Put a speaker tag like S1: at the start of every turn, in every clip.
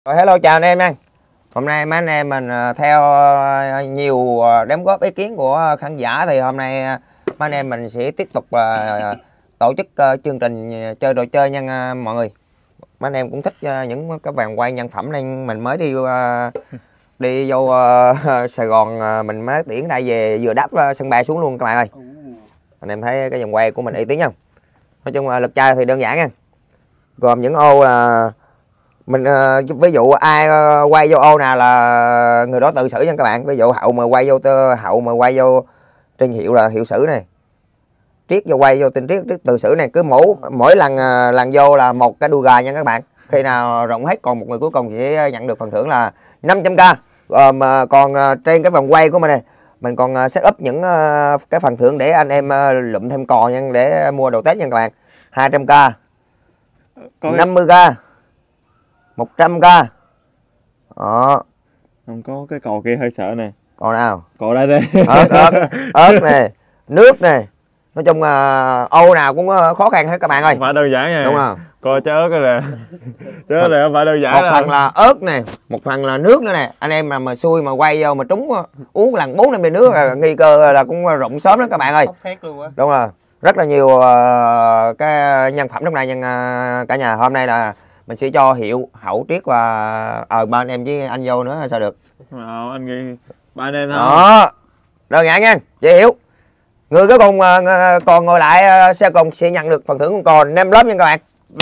S1: Rồi, hello chào anh em nha. Hôm nay mấy anh em mình theo nhiều đóng góp ý kiến của khán giả thì hôm nay mấy anh em mình sẽ tiếp tục tổ chức chương trình chơi đồ chơi nha mọi người. Mấy anh em cũng thích những cái vàng quay nhân phẩm nên mình mới đi vô Sài Gòn, mình mới tiễn đây về vừa đáp sân bay xuống luôn các bạn ơi. Anh em thấy cái vòng quay của mình uy tín không? Nói chung là lực chơi thì đơn giản nha. Gồm những ô là mình ví dụ ai quay vô ô nào là người đó tự xử nha các bạn. Ví dụ hậu mà quay vô trên hiệu là hiệu xử này, triết vô quay vô tên triết tự xử này, cứ mỗi lần vô là một cái đuôi gà nha các bạn. Khi nào rộng hết còn một người cuối cùng sẽ nhận được phần thưởng là 500k. Mà còn trên cái vòng quay của mình này mình còn set up những cái phần thưởng để anh em lụm thêm cò nha, để mua đồ Tết nha các bạn. 200k, 50k, 100k. Đó.
S2: Không có cái cò kia hơi sợ nè.
S1: Cò nào?
S2: Cò đây đây.
S1: ớt nè, nước nè. Nói chung là ô nào cũng khó khăn hết các bạn ơi.
S2: Không phải đơn giản nha.
S1: Đúng không?
S2: Coi trái ớt cái nè. Trái ớt này không phải đơn giản.
S1: Một phần là ớt nè, một phần là nước nữa nè. Anh em mà xui mà quay vô mà trúng uống lần 4-5 ly nước là nghi cơ là cũng rụng sớm đó các bạn ơi. Đúng rồi. Rất là nhiều cái nhân phẩm trong này nha cả nhà. Hôm nay là mình sẽ cho Hiệu, Hậu, Triết và ba anh em với anh vô nữa sao được.
S2: Anh ghi ba anh em thôi.
S1: Đó. Đơn giản nha, dễ hiểu. Người cuối cùng còn ngồi lại xe cùng sẽ nhận được phần thưởng còn 5 lớp nha các bạn.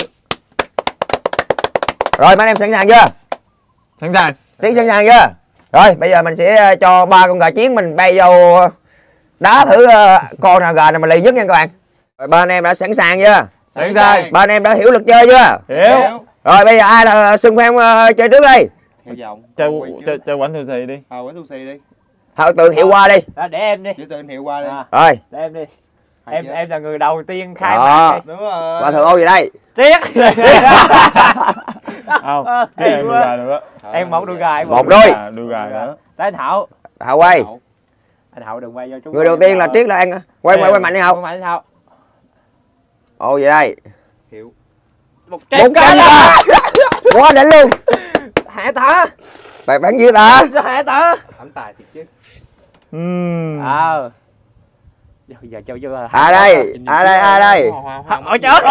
S1: Rồi mấy anh em sẵn sàng chưa?
S2: Sẵn sàng.
S1: Triết sẵn sàng chưa? Rồi bây giờ mình sẽ cho 3 con gà chiến mình bay vô đá thử con nào gà nào mà lì nhất nha các bạn. Rồi ba anh em đã sẵn sàng chưa?
S2: Sẵn sàng.
S1: Ba anh em đã hiểu luật chơi chưa?
S2: Hiểu.
S1: Rồi bây giờ ai là xung phong chơi trước đi.
S3: Theo vòng.
S2: Chơi quánh thư xì đi.
S3: Quánh thu xì đi.
S1: Thôi tự Hiệu qua đi.
S4: Để em đi.
S3: Chỉ tên Hiệu qua đi.
S1: Rồi.
S4: Để em đi. Em là người đầu tiên khai
S1: mạc
S4: đi.
S3: Đúng rồi.
S1: Qua thượng ô gì đây?
S4: Triết.
S2: Không. Cái em đuôi gà được á.
S4: Em một đuôi gà.
S1: Một đuôi.
S2: Đuôi gà nữa.
S4: Tới anh Hậu.
S1: Hậu quay.
S4: Anh Hậu đừng quay vô chúng.
S1: Người đầu tiên là Triết là anh. Quay mạnh đi Hậu.
S4: Quay mạnh Hậu.
S1: Ô gì đây?
S3: Hiệu.
S1: 100k. Quá đỉnh luôn.
S4: Hạ tả.
S1: Bài bán nhiêu ta?
S4: Sao hạ tả?
S3: Thánh tài thiệt chứ.
S4: Giờ cho vô.
S1: Ai đây?
S4: Ôi chết.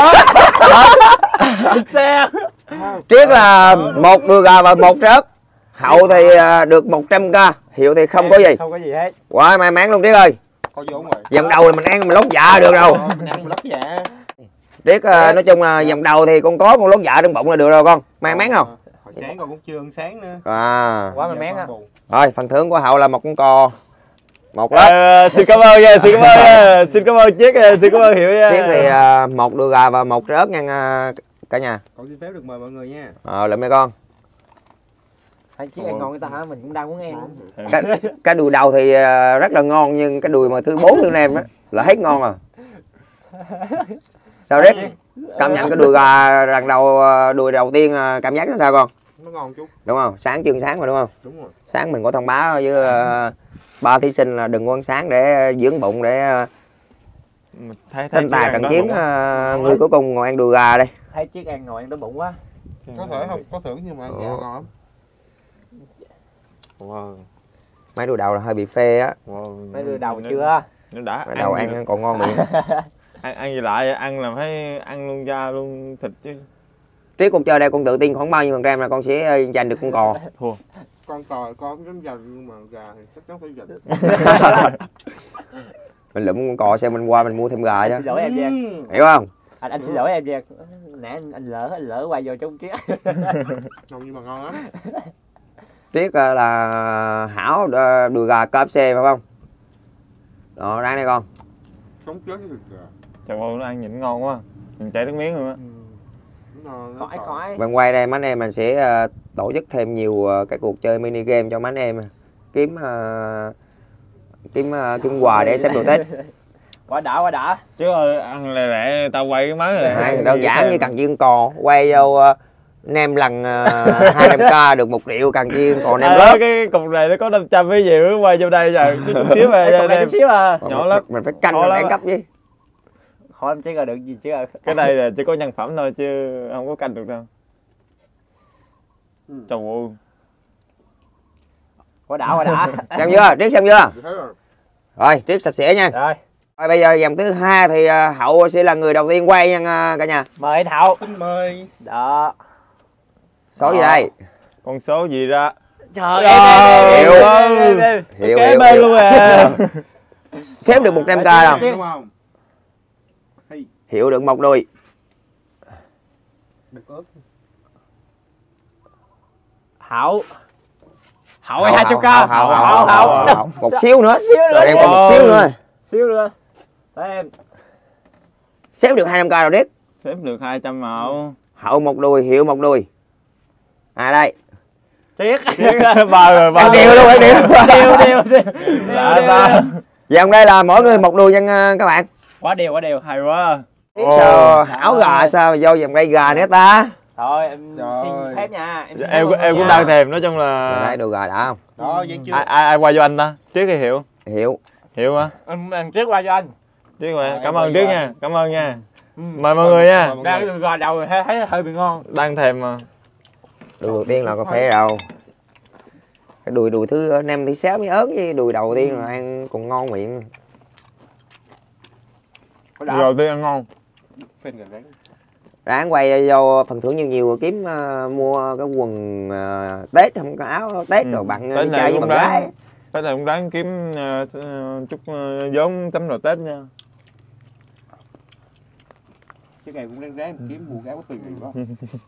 S4: Xe.
S1: Triết là một đùi gà và một trớt. Hậu thì được 100k. Hiệu thì không có gì.
S4: Không có gì hết.
S1: Quá may mắn luôn Triết ơi.
S3: Có vốn rồi.
S1: Vòng đầu là mình ăn mình lót dạ được đâu.
S3: Mình ăn mình lót dạ.
S1: Triết nói chung là vòng đầu thì con có con lót dạ trong bụng là được rồi con. May mắn không?
S3: Hồi sáng con cũng chưa ăn sáng nữa.
S4: Quá may mắn á.
S1: Rồi phần thưởng của Hậu là một con cò. Một lớp.
S2: Xin cảm ơn nha, xin cảm ơn nha. Xin cảm ơn Triết nha, xin cảm ơn Hiệu nha.
S1: Triết thì một đùi gà và một trớt nha cả nhà.
S3: Con xin phép được mời mọi người nha.
S1: Lượm mấy con.
S4: Triết ăn ngon người ta hả? Mình cũng đang muốn ăn.
S1: Cái đùi đầu thì rất là ngon nhưng cái đùi mà thứ 4 thứ 5 á là hết ngon à. Sao Triết? Cảm nhận cái đùi gà lần đầu đùi đầu tiên cảm giác nó sao con?
S3: Nó ngon chút.
S1: Đúng không? Sáng chương sáng mà đúng không?
S3: Đúng rồi.
S1: Sáng mình có thông báo với ba thí sinh là đừng có ăn sáng để dưỡng bụng để tranh tài trận chiến người cuối cùng ngồi ăn đùi gà đây.
S4: Thấy Triết ăn ngồi ăn đói bụng quá.
S3: Có thể không có thưởng nhưng mà ăn ngon lắm.
S2: Wow.
S1: Mấy đùi đầu là hơi bị phê á.
S4: Mấy đùi đầu chưa?
S2: Nó đã.
S1: Mấy đầu ăn còn ngon miệng.
S2: Ăn gì lại ăn là phải ăn luôn da luôn thịt chứ.
S1: Triết con chơi đây con tự tin khoảng bao nhiêu phần trăm là con sẽ giành được con cò?
S2: Thua.
S3: Con cò con cũng dám giành nhưng mà gà thì chắc chắn phải giành.
S1: Mình lụm con cò xem mình qua mình mua thêm gà chứ.
S4: Xin lỗi em nha.
S1: Hiểu không?
S4: Anh xin lỗi em nha. Nãy anh lỡ quay vô chung Triết.
S3: Ngon nhưng mà ngon lắm.
S1: Triết là Hảo đùi gà KFC phải không? Đó ráng đây con.
S3: Sống chết với thịt gà.
S2: Trời ơi nó ăn nhịn ngon quá. Mình chảy nước miếng luôn á.
S4: Khỏi.
S1: Bạn quay đây mấy anh em mình sẽ tổ chức thêm nhiều cái cuộc chơi mini game cho mấy anh em kiếm quà để xếp đồ Tết.
S4: Quá đã.
S2: Chứ ơi ăn lẹ lẹ tao quay cái máy này.
S1: Đơn giản như cần chiên cò quay vô nem lần 200k được 1 triệu cần chiên cò nem lớp.
S2: Cái cục này nó có 500 cái gì mới quay vô đây giờ chút xíu mà
S4: chút xíu à.
S1: Nhỏ lắm. Mình phải canh mình cấp chứ.
S4: Khỏi em Triết là được gì chứ.
S2: Cái này là chỉ có nhân phẩm thôi chứ không có canh được đâu. Trời ơi.
S4: Quả đã.
S1: Xem chưa? Triết xem chưa?
S3: Thấy rồi.
S1: Rồi, Triết sạch sẽ nha.
S4: Rồi,
S1: Rồi bây giờ vòng thứ hai thì Hậu sẽ là người đầu tiên quay nha cả nhà.
S4: mời anh Hậu.
S3: Xin mời.
S4: Đó.
S1: Số gì đây?
S2: Con số gì ra?
S4: Trời
S1: Hiệu.
S4: em.
S1: Hiệu
S2: Kế
S1: hiệu.
S2: bên luôn à.
S1: Xếp được 100k không?
S3: Đúng không? Hay.
S1: Hiệu được một đùi.
S3: Đừng ớt.
S4: Hậu ơi 200k.
S1: Hậu. Một xíu nữa.
S4: nữa.
S1: Em còn một xíu nữa.
S4: Xíu nữa. Tới em.
S1: Xếp được 200k rồi Triết.
S2: Xếp được 200 mẫu.
S1: Hậu một đùi, Hiệu một đùi. Đây.
S4: Triết.
S2: Ba rồi, ba
S1: Em đều luôn, em đều.
S4: Đều.
S2: Lạ ta.
S1: Vòng đây là mỗi người một đùi nha các bạn.
S4: Quá đều.
S2: Hay quá.
S1: Triết sao hảo gà sao mà vô vòng đây gà nữa ta?
S4: Thôi em
S3: Trời
S4: xin
S3: ơi.
S4: phép nha. Em xin
S2: Em
S4: phép
S2: cũng
S4: nha.
S2: đang thèm, nói chung là
S1: Thấy đồ gà đã không?
S3: Đó, vẫn chưa.
S2: ai qua cho anh ta? Triết hay Hiệu?
S1: Hiệu.
S2: Hiệu hả?
S4: Em Triết qua cho anh.
S2: Triết qua.
S3: Em
S2: Cảm
S3: qua
S2: ơn Triết
S3: cho
S2: nha.
S3: anh.
S2: Cảm ơn nha.
S4: Ừ.
S2: Mời mọi người nha.
S4: Ra cái đường gò đầu thấy hơi bị ngon.
S2: Đang thèm mà.
S1: Đùi đầu tiên là cà phê đâu. Cái đùi thứ 5 thứ 6 mới ớt với đùi đầu tiên là ăn còn ngon miệng.
S2: Đầu tiên ăn ngon.
S3: Phên gần đấy.
S1: Ráng quay vô phần thưởng nhiều kiếm mua cái quần Tết, không có áo Tết rồi bạn
S2: Tết
S1: đi
S2: này
S1: chơi với
S2: cũng
S1: bạn gái.
S2: đáng. Tết này cũng đáng kiếm chút vốn chấm đồ Tết nha.
S3: Cái ngày cũng đang ráng kiếm mua cái áo tùy gì đó.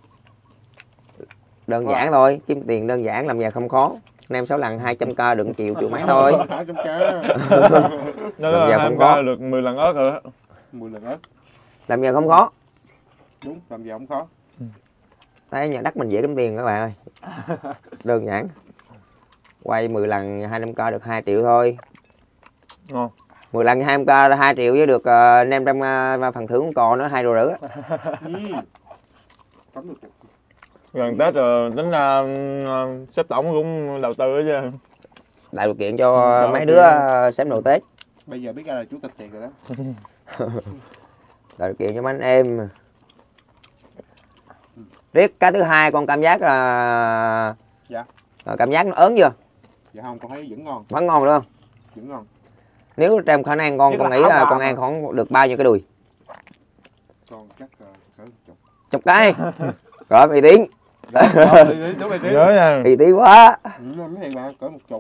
S1: Đơn giản thôi, kiếm tiền đơn giản, làm nhà không khó. Nem 6 lần 200k đừng triệu mấy thôi.
S3: 200 k.
S2: Nó
S1: Làm giờ
S2: là
S1: không có.
S2: được 10 lần ớt rồi đó.
S3: 10 lần ớt.
S1: Làm nhà không khó.
S3: Đúng, làm gì không khó.
S1: Thấy nhà đất mình dễ kiếm tiền các bạn ơi. Đơn giản. Quay 10 lần 200k được 2 triệu thôi.
S2: Ngon.
S1: 10 lần 200k là 2 triệu với được nem trong phần thưởng còn nữa 2 rưỡi.
S3: Cắm được.
S2: Gần Tết rồi tính ra sếp tổng cũng đầu tư đó chứ.
S1: Tạo điều kiện cho mấy đứa xem đồ Tết.
S3: Bây giờ biết ai là chủ tịch tiền rồi đó.
S1: Tạo điều kiện cho mấy anh em. Riết cái thứ hai con cảm giác là
S3: Dạ.
S1: Cảm giác nó ớn chưa?
S3: Dạ không, con thấy vẫn ngon.
S1: Vẫn ngon đúng không?
S3: Vẫn ngon.
S1: Nếu trong khả năng con nghĩ là con ăn khoảng được bao nhiêu cái đùi?
S3: Con chắc cỡ chục.
S1: Chục cái. Rồi uy tín.
S3: Đúng rồi, đúng.
S2: Nhớ nha.
S1: Uy tín quá.
S3: Mấy thằng bạn cỡ 10.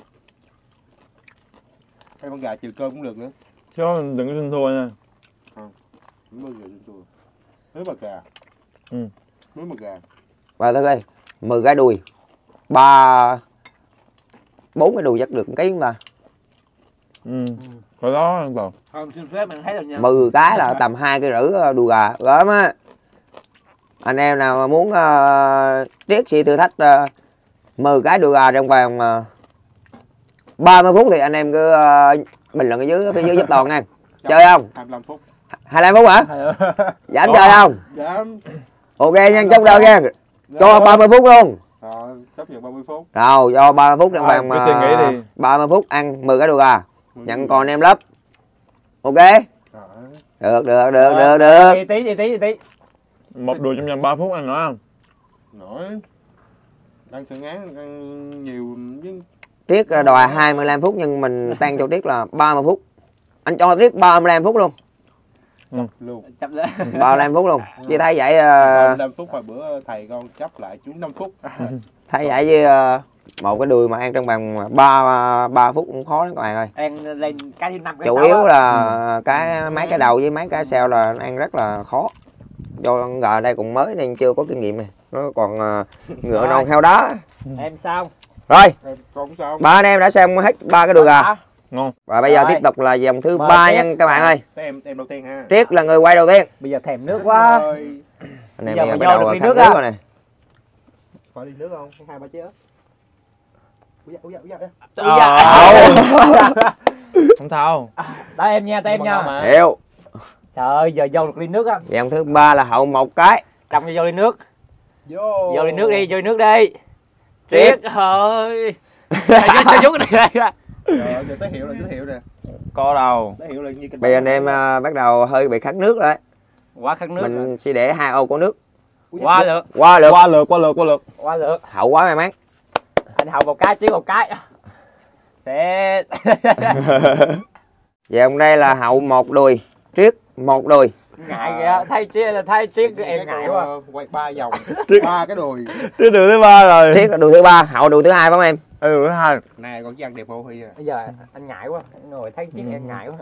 S3: Hay con gà trừ cơm cũng được nữa.
S2: Chứ đừng có xin thua nha.
S3: Không bao giờ tôi. Nếu mà gà.
S2: Ừ.
S3: Nếu mà gà.
S1: Và thôi ơi, 10 cái đùi. 4 cái đùi chắc được một ký chúng ta.
S2: Rồi đó anh Toàn.
S4: Không xin phép mình thấy rồi nha.
S1: 10 cái là tầm 2 cái rưỡi đùi gà gớm á. Anh em nào mà muốn Triết sẽ thử thách 10 cái đùi gà trong vòng 30 phút thì anh em cứ bình luận ở dưới phía dưới giúp Toàn nha. Chơi không?
S3: 25 phút.
S1: 25 phút hả? Dám chơi không?
S3: Dám.
S1: Ok nha, chốt đơn nha. Cho 30 phút luôn.
S3: Chấp nhận 30 phút.
S1: Rồi, cho 30 phút trong vòng
S2: cứ suy nghĩ đi.
S1: 30 phút ăn 10 cái đùi gà. Nhận còn em lấp. Ok? Được.
S4: Tí.
S2: Một đùi trong vòng 3 phút anh nói không?
S3: Nổi. Đang thử ngán ăn nhiều với
S1: Triết đòi 25 phút nhưng mình tăng cho Triết là 30 phút. Anh cho Triết 35 phút luôn.
S3: luôn.
S4: Chấp lên.
S1: 35 phút luôn. Chứ thấy vậy
S3: 35 phút mà bữa thầy con chấp lại chú 5 phút.
S1: thấy vậy với một cái đùi mà ăn trong vòng 3 phút cũng khó lắm các bạn ơi.
S4: Ăn lên cái thứ 5 cái
S1: Chủ
S4: 6
S1: yếu
S4: á.
S1: là mấy cái đầu với mấy cái sau là ăn rất là khó. Do con gà đây còn mới nên chưa có kinh nghiệm này. Nó còn ngựa non heo đá.
S4: Em sao?
S1: Rồi,
S3: Con cũng sao?
S1: ba anh em đã xem hết 3 cái đùi gà.
S2: Ngon.
S1: Và bây giờ
S4: Rồi.
S1: tiếp tục là vòng thứ
S4: Mời
S1: 3
S4: Triết.
S1: nha các bạn ơi.
S3: Tới em đầu tiên ha.
S1: Triết là người quay đầu tiên.
S4: Bây giờ thèm nước quá.
S3: Rồi.
S1: Anh em
S4: Giờ
S1: bây
S4: mà
S1: giờ bắt
S4: vô
S1: đầu
S4: được ly
S1: khát
S4: nước
S1: nước
S4: á.
S1: rồi nè.
S3: Có đi nước không? 2-3 chế ớt. Úi dạ.
S2: Không thao.
S4: Tới em nha, tới em nha.
S1: Hiểu.
S4: Trời ơi, giờ vô được ly nước á.
S1: Vòng thứ 3 là Hậu một cái.
S4: Trong vô ly nước.
S3: Vô.
S4: Vô ly nước đi, vô ly nước đi. Triết ơi. Sao chút này ra.
S3: Rồi, giờ tới hiệu nè.
S2: Có đâu.
S3: Tới hiệu là như cái.
S1: Bây giờ anh em bắt đầu hơi bị khát nước rồi đấy.
S4: Quá khát nước.
S1: Mình sẽ để 2 ô của nước.
S4: Qua lượt.
S1: Qua lượt.
S4: Qua lượt.
S1: Hậu quá may mắn.
S4: Anh Hậu một cái, Triết một cái. Để.
S1: Vậy hôm nay là Hậu một đùi, Triết một đùi.
S4: Ngại kìa, thấy Triết em ngại quá.
S3: Quay 3 vòng, 3 cái đùi.
S2: Triết đường thứ 3 rồi.
S1: Triết là đùi thứ 3, Hậu đùi thứ 2 phải không em?
S2: Đường thứ 2.
S3: Này còn chỉ ăn đẹp bộ Huy à.
S4: Bây giờ anh ngại quá, anh ngồi thấy Triết em ngại quá.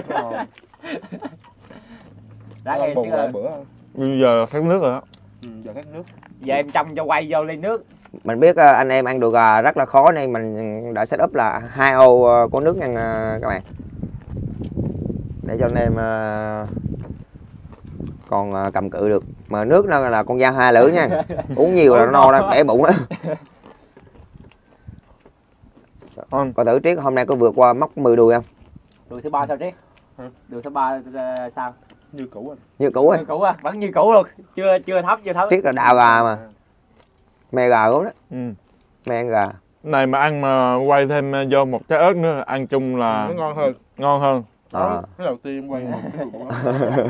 S4: Đã em
S3: bù
S4: Triết
S3: lại
S4: ơi.
S3: bữa.
S2: Bây giờ khát nước rồi đó.
S3: Giờ khát nước.
S4: Giờ em trong cho quay vô ly nước.
S1: Mình biết anh em ăn đùi gà rất là khó nên mình đã set up là 2 ô có nước nha các bạn. Để cho anh em còn cầm cự được. Mà nước nó là con dao 2 lưỡi nha. Uống nhiều là nó no đó, bể bụng á. Coi thử Triết hôm nay có vượt qua mốc 10 đùi không?
S4: Đùi thứ 3 sao Triết? Đùi thứ 3 sao?
S3: Như cũ anh.
S1: Như cũ ấy.
S4: Như cũ à, vẫn như cũ luôn. Chưa thấm.
S1: Triết là đạo gà mà. Mê gà gốm đó. Mê ăn gà.
S2: Này mà ăn mà quay thêm vô một trái ớt nữa, ăn chung là
S3: Nó ngon hơn.
S2: ngon hơn.
S3: Cái đầu tiên em quay một cái đùi đó.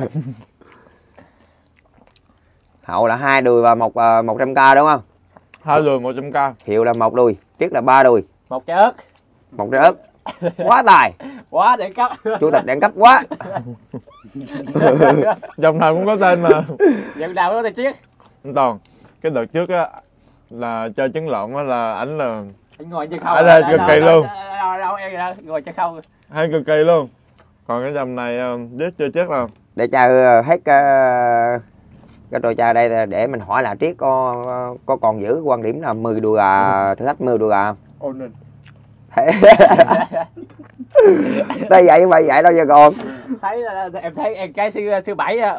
S1: Hậu là 2 đùi và 100k đúng không?
S2: 2 đùi 100k.
S1: Hiệu là 1 đùi, Triết là 3 đùi.
S4: Một trái ớt.
S1: 1 trái ớt. Quá tài.
S4: Quá để cấp.
S1: Chủ tịch đẳng cấp quá.
S2: Dòng nào cũng có tên mà.
S4: Dòng nào đó thì Triết.
S2: Anh Toàn, cái đợt trước á là chơi trứng lộn á là ảnh là
S4: Anh ngồi chơi khâu.
S2: Ở đây cực kỳ luôn.
S4: Đâu em đâu, ngồi chơi khâu.
S2: hay cực kỳ luôn. Còn cái dòng này chết chưa chết nào.
S1: Để cha hết cái trò chơi đây để mình hỏi là Triết có còn giữ quan điểm là 10 đùi gà, thử thách 10 đùi gà không?
S3: Ôn ninh.
S1: Đây vậy mày vậy đâu giờ còn.
S4: Thấy em thấy em cái sư 7 á.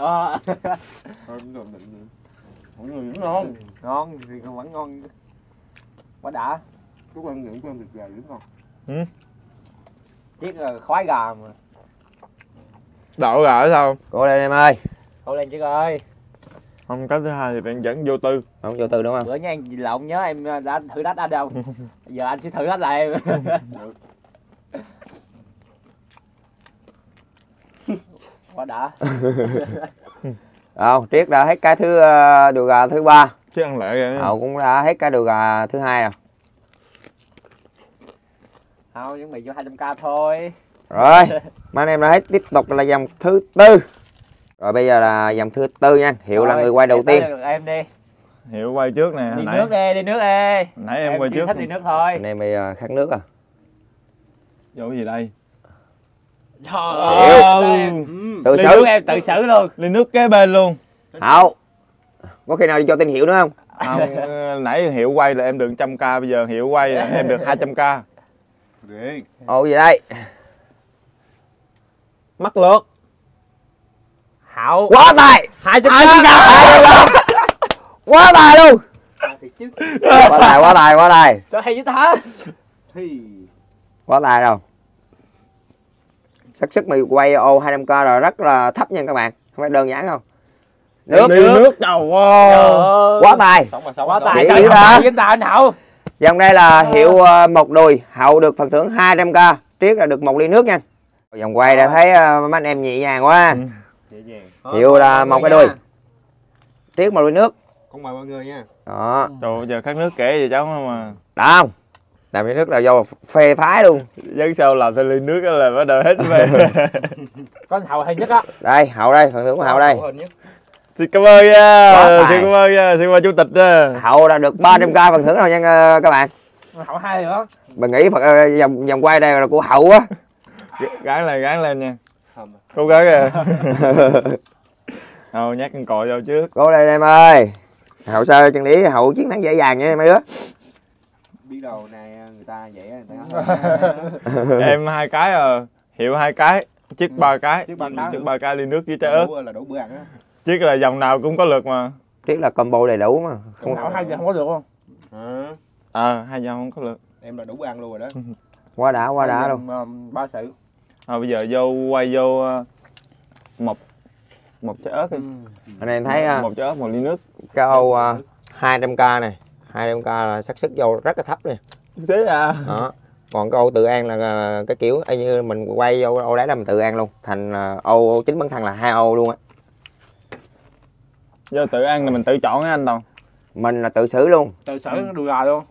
S3: Mọi người vẫn ngon.
S4: Ngon thì vẫn ngon. Quá đã.
S3: Có ăn những con thịt gà vẫn ngon.
S4: Triết là khoái gà mà.
S2: Đậu gà ở sao?
S1: Cố lên em ơi.
S4: Cậu lên Triết ơi.
S2: Không, cái thứ hai thì bạn dẫn vô tư.
S1: Không vô tư đúng không?
S4: Bữa nha anh lộn nhớ em đã thử thách anh đâu. Giờ anh sẽ thử thách lại em. Quá đã.
S1: Không, Triết đã hết cái đùi gà thứ 3.
S2: Chứ ăn lẹ kìa.
S1: Hậu cũng đã hết cái đùi gà thứ 2 rồi.
S4: Không, chuẩn bị vô 200k thôi.
S1: Rồi, mấy anh em đã hết, tiếp tục là dòng thứ 4. Rồi bây giờ là dòng thứ 4 nha. Hiệu là người quay đầu tiên.
S4: Em đi.
S2: Hiệu quay trước nè.
S4: Đi nước đi, đi nước đi.
S2: Nãy em quay trước.
S4: thích đi nước thôi.
S1: Anh em bây giờ khát nước à.
S2: Vô cái gì đây?
S4: Trời
S2: ơi.
S1: Tự
S4: ly
S1: xử.
S4: nước em tự xử luôn.
S2: Ly nước kế bên luôn.
S1: Hậu. Có khi nào đi cho tên Hiệu nữa không?
S2: Không, nãy Hiệu quay là em được 100k, bây giờ Hiệu quay là em được 200k.
S3: Đi.
S1: Ồ gì đây?
S2: Mắc lượt.
S4: Hậu.
S1: Quá tài.
S4: 200k.
S1: Quá tài luôn.
S3: Thiệt chứ.
S1: Quá tài.
S4: Sao hay với ta?
S3: Thì
S1: Quá tài rồi. xác suất mày quay ô 200k rồi rất là thấp nha các bạn, không phải đơn giản đâu.
S2: Nước đầu
S1: quá tài.
S4: Quá tài.
S1: Chỉ ta
S4: anh Hậu.
S1: dòng đây là Hiệu một đùi, Hậu được phần thưởng 200k, Triết là được 1 ly nước nha. Vòng quay đã thấy mấy anh em nhẹ nhàng quá. Hiệu là 1 cái đùi, Triết 1 ly nước.
S3: Con mời mọi người nha.
S1: Đó.
S2: Trời, giờ khát nước kể gì cháu mà.
S1: Đã không? Làm ly nước là do phê phái luôn.
S2: Dân sau làm thêm ly nước là bắt đầu hết về.
S4: Con Hậu hay nhất á.
S1: Đây, Hậu đây, phần thưởng của Hậu đây.
S2: Xin cảm ơn nha. Xin cảm ơn nha, xin cảm ơn chủ tịch nha.
S1: Hậu là được 300k phần thưởng rồi nha các bạn.
S4: Hậu 2 nữa.
S1: Mình nghĩ vòng quay đây là của Hậu á.
S2: Gán lên nha. Cố gắng kìa. Hậu nhắc con còi vào trước.
S1: Cố lên em ơi. Hậu sao chân lý Hậu chiến thắng dễ dàng nha mấy đứa.
S3: Biết đầu này người ta vậy người ta.
S2: Em 2 cái rồi, Hiệu 2 cái, Triết 3 cái. Triết 3 cái ly nước với trái ớt.
S3: Là đủ bữa ăn á.
S2: Triết là dòng nào cũng có lượt mà.
S1: Triết là combo đầy đủ mà.
S4: Hậu 2 giờ không có được không?
S2: Hai dòng không có lượt.
S3: Em là đủ bữa ăn luôn rồi đó.
S1: Quá đã luôn.
S4: Ba sự.
S2: Bây giờ quay vô một trái ớt đi.
S1: Anh em thấy
S2: một trái ớt, 1 ly nước.
S1: cái ô 200k này, 200k là xác suất vô rất là thấp nè.
S2: Xí à.
S1: Đó. Còn cái ô tự an là cái kiểu như mình quay vô ô đá là mình tự an luôn, thành ô chính bản thân là 2 ô luôn á.
S2: Giờ tự ăn là mình tự chọn á anh Toàn.
S1: Mình là tự xử luôn.
S4: Từ sở đùi gà luôn.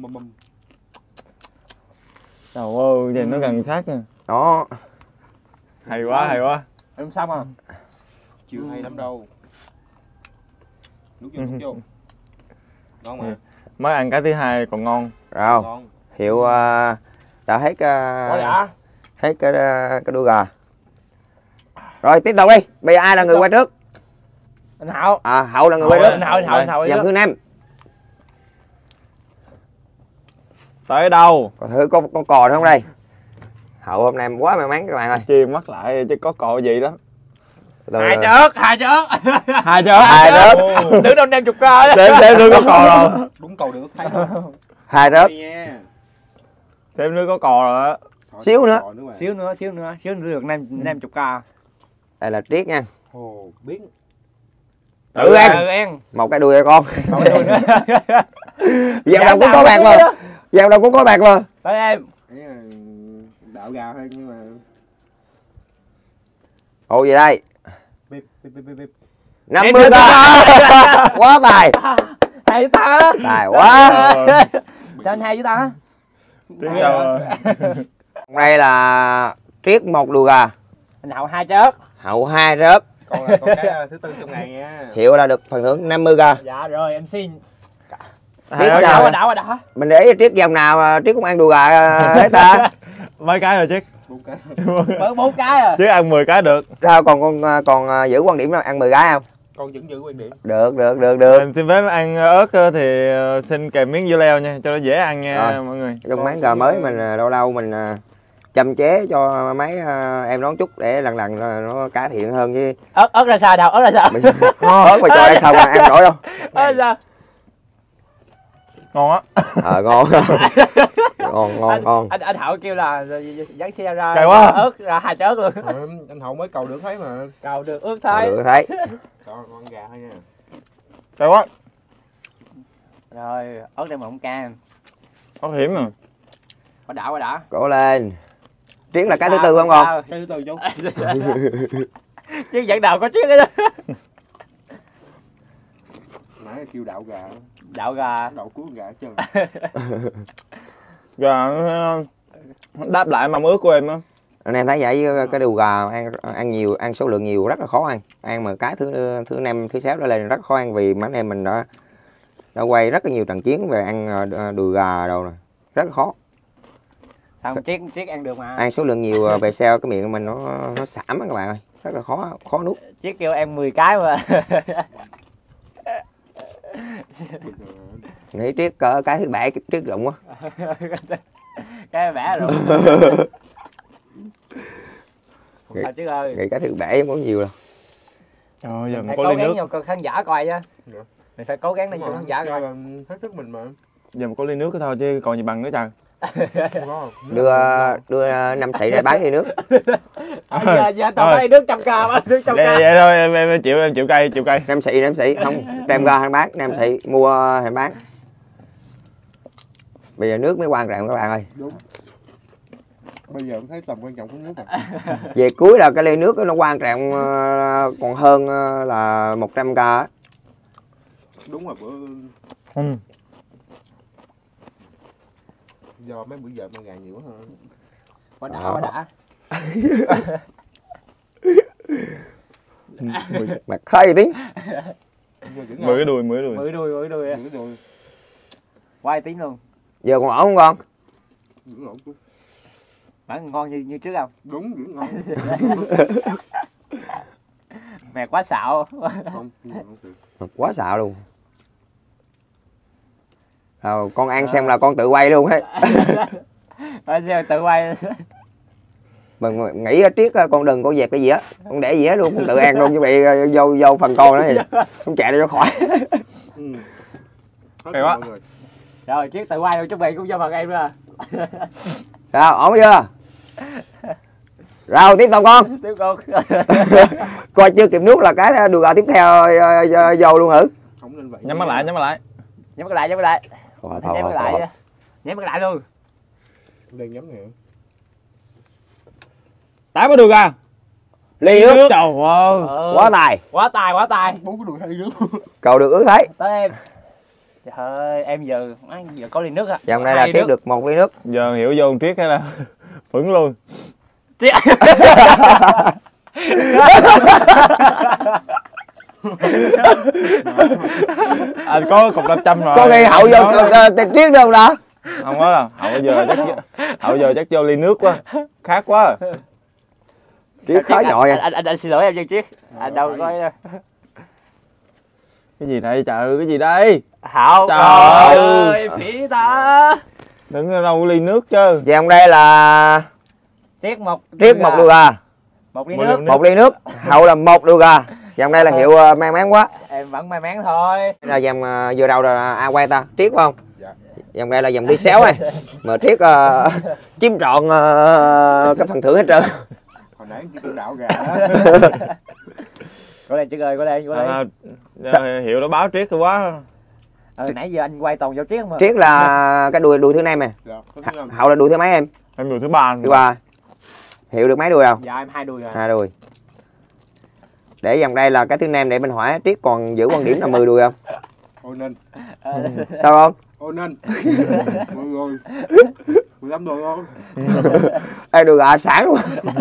S2: Trời ơi, giờ nó gần sát nha.
S1: Đó.
S2: Hay quá, hay quá.
S4: Em xong à?
S3: Chưa hay lắm đâu. Nuốt vô. Ngon mà.
S2: Mới ăn cái thứ hai còn ngon.
S1: Rồi.
S3: Ngon.
S1: Hiệu đã hết
S4: Quá đã.
S1: hết cái đuôi gà. Rồi tiếp tục đi. Bây giờ ai là người quay trước?
S4: Anh Hậu.
S1: À, Hậu là người quay trước.
S4: Anh Hậu.
S1: Dòng thứ 5.
S2: Tới đâu?
S1: Coi thử có cò nữa không đây? Hậu hôm nay quá may mắn các bạn ơi.
S2: Chia mắt lại chứ có cò gì đó.
S4: Hai trước.
S2: Hai chứ.
S1: Hai rớt.
S4: Đứng đâu 50 cơ.
S2: Thêm nữa có cò rồi.
S3: Đúng cầu được thấy không?
S1: Hai rớt.
S3: Nha.
S2: Thêm nữa có cò rồi á.
S1: Xíu nữa.
S4: Xíu nữa được 50 cơ.
S1: Đây là Triết nha.
S3: Ồ, biết.
S1: Tự ăn.
S4: Tự ăn.
S1: Một cái đuôi cho con.
S4: Một cái đuôi nữa.
S1: Dạo đầu cũng có bạc mà. Dạo đầu cũng có bạc mà.
S4: Tới em.
S3: Đạo gà thôi nhưng mà
S1: Ồ gì đây?
S3: bip.
S1: 50 cơ. Quá tài.
S4: Hay ta.
S1: Tài quá.
S4: Cho anh hai với ta.
S2: Tiếng đâu.
S1: Đây là Triết một đùi gà.
S4: Anh Hậu hai trước.
S1: Hậu hai rớt.
S3: con là con cái thứ tư trong ngày nha.
S1: Hiệu là được phần thưởng 50 cơ.
S4: Dạ rồi em xin.
S1: Triết sao?
S4: Đã.
S1: Mình để ý Triết dòng nào mà Triết cũng ăn đùi gà hết ta.
S2: Mấy cái rồi chứ.
S3: 4 cái.
S4: Bớt 4 cái à.
S2: Chứ ăn 10 cái được.
S1: Sao còn giữ quan điểm là ăn 10 cái không?
S3: Con vẫn giữ quan điểm.
S1: Được.
S2: Em xin phép ăn ớt thì xin kèm miếng dưa leo nha, cho nó dễ ăn nha
S1: Rồi.
S2: mọi người.
S1: Trong máng gà mới mình lâu lâu mình chăm chế cho mấy em đón chút để lần nó cải thiện hơn chứ.
S4: Ớt ra sao đâu, ớt ra sao?
S1: Ớt mà cho ăn không ăn nổi đâu.
S4: Ớt ra sao?
S2: Ngon á.
S1: Ngon.
S4: Anh Hậu kêu là dắt xe ra.
S2: Cay quá.
S4: Ớt ra hai chớt luôn.
S3: Anh Hậu mới cầu được thấy mà.
S4: Cầu được ướt thôi.
S1: Được thấy.
S3: Con gà thôi nha.
S2: Cay quá.
S4: Rồi, ớt đây mà không can.
S2: Có hiểm mà.
S4: Quá đã.
S1: Cố lên. Triết là cái thứ tư không con?
S3: Cái thứ tư chú.
S4: Chứ dẫn đầu có chiếc đó.
S3: Nãy kêu đạo gà.
S4: Đạo gà.
S3: Đậu cuốn gà hết trơn.
S2: Gà đáp lại mong ước của em á.
S1: Anh em thấy vậy cái đùi gà ăn nhiều, ăn số lượng nhiều rất là khó ăn. Ăn mà cái thứ 5, thứ 6 đó lên rất khó ăn vì mấy anh em mình đã quay rất là nhiều trận chiến về ăn đùi gà đâu rồi. Rất là khó.
S4: Sao chiếc ăn được mà.
S1: Ăn số lượng nhiều về sau cái miệng mình nó sảm á các bạn ơi. Rất là khó nuốt.
S4: Chiếc kêu ăn 10 cái mà.
S1: Nghĩ Triết cỡ cái thứ 7 Triết rụng quá.
S4: Cái bẻ rồi. Không sao chứ ơi.
S1: Nghĩ cái thứ 7 không có nhiều đâu.
S2: Trời ơi, giờ mình
S4: Phải
S2: có
S4: cố
S2: ly
S4: gắng
S2: nước.
S4: cho khán giả coi chứ.
S3: Dạ.
S4: Mình phải cố gắng lên cho khán giả coi.
S3: Hết sức mình mà.
S2: Giờ mình có ly nước thôi chứ còn gì bằng nữa trời.
S1: Đưa 5 xị để bán đi nước.
S4: Giờ tao phải nước trăm ca mà, nước trăm ca.
S2: Vậy thôi em chịu cay.
S1: 5 xị không đem ra hay bán, 5 xị mua hay bán. Bây giờ nước mới quan trọng các bạn ơi.
S3: Đúng. Bây giờ em thấy tầm quan trọng của nước rồi.
S1: Về cuối là cái ly nước nó quan trọng còn hơn là 100 k á.
S3: Đúng rồi bữa do mấy bữa giờ con gà nhiều quá hơn.
S4: Quá đã.
S1: Mà khơi tiếng.
S2: 10 cái đùi.
S4: Mười đuôi. Quay tiếng luôn.
S1: Giờ còn ổn không con?
S3: Vẫn ổn chú.
S4: Vẫn ngon như trước không?
S3: Đúng vẫn ngon.
S4: Mẹ quá xạo.
S3: Không ngon thiệt.
S1: Quá xạo luôn. Rồi con ăn xem là con tự quay luôn hết.
S4: Tự quay.
S1: Mình nghĩ Triết con đừng con dẹp cái dĩa, con để dĩa luôn, con tự ăn luôn chứ bị vô phần con đó gì. Không chạy ra cho khỏi.
S2: Hay quá.
S4: Rồi Triết tự quay luôn, chuẩn bị cũng cho phần em ra.
S1: Rồi ổn chưa? Rồi tiếp tục con.
S4: Tiếp con.
S1: Coi chưa kịp nước là cái đùi gà tiếp theo vô luôn hử?
S3: Không nên vậy.
S2: Nhắm mắt lại.
S4: Nhắm mắt lại. Nhắm mắt lại luôn.
S3: Đang nhắm nè.
S2: 8 cái đùi gà.
S1: ly nước.
S2: Trời ơi.
S1: Quá tài.
S4: Quá tài, quá tài.
S3: 4 cái đùi 2 ly nước.
S1: Cầu được ước thấy.
S4: Tới em. Trời ơi, em giờ có ly nước à.
S1: Vòng đây là
S4: Hai
S1: Triết
S4: nước.
S1: được 1 ly nước.
S2: Giờ hiểu vô con Triết hay là phửng luôn.
S4: Triết.
S2: Anh có cục 500 rồi.
S1: Có khi Hậu vô Triết đâu đó.
S2: Không có đâu. Hậu giờ chắc vô ly nước quá. Khát quá.
S1: Triết khó nhội à.
S4: Anh xin lỗi em chân Triết. Anh đâu có đâu.
S2: Cái gì đây trời ơi, cái gì đây?
S4: Hậu.
S2: Trời
S4: ơi, phỉ ta.
S2: Đừng có đâu có ly nước chứ.
S1: Vòng đây là
S4: Triết một
S1: đùi gà.
S4: một ly nước.
S1: 1 ly nước. Hậu là 1 đùi gà. Vòng đây là Hiệu may mắn quá.
S4: Em vẫn may mắn thôi.
S1: Là vòng vừa đầu là ai quay ta? Triết phải không?
S3: Dạ.
S1: Vòng đây là vòng đi xéo này. Mà Triết chiếm trọn cái phần thưởng hết trơn.
S3: Hồi nãy chỉ đạo gà.
S4: Có lên Triết ơi, có lên.
S2: Hiệu nó báo Triết quá.
S4: Nãy giờ anh quay toàn vô Triết mà.
S1: Triết là cái đùi thứ 5 nè.
S3: Dạ, có thứ 5.
S1: Hậu là đùi thứ mấy em?
S2: Em đùi thứ 3.
S1: Thứ 3. Hiệu được mấy đùi không?
S4: Dạ em 2 đùi rồi.
S1: 2 đùi. Để vòng đây là cái thứ 5 để mình hỏi Triết còn giữ quan điểm là 10 đùi không?
S3: Ôi nên.
S1: Sao không?
S3: Ôi nên. 10 người. 15 đùi không?
S1: Ê đùi gà sản luôn.